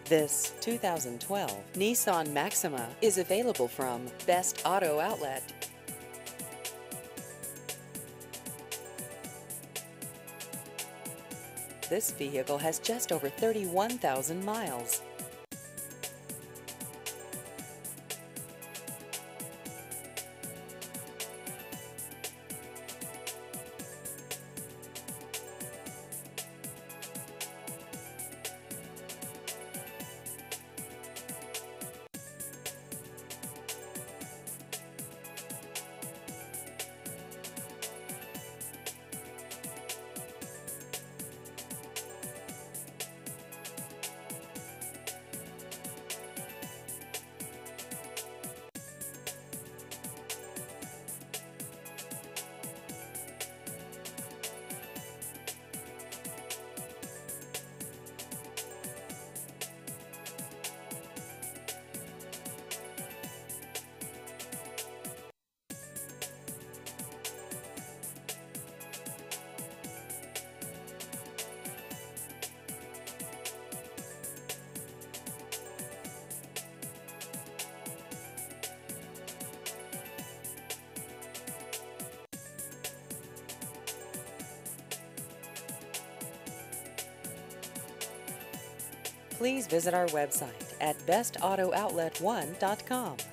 This 2012 Nissan Maxima is available from Best Auto Outlet. This vehicle has just over 31,000 miles. Please visit our website at bestauto-outlet1.com.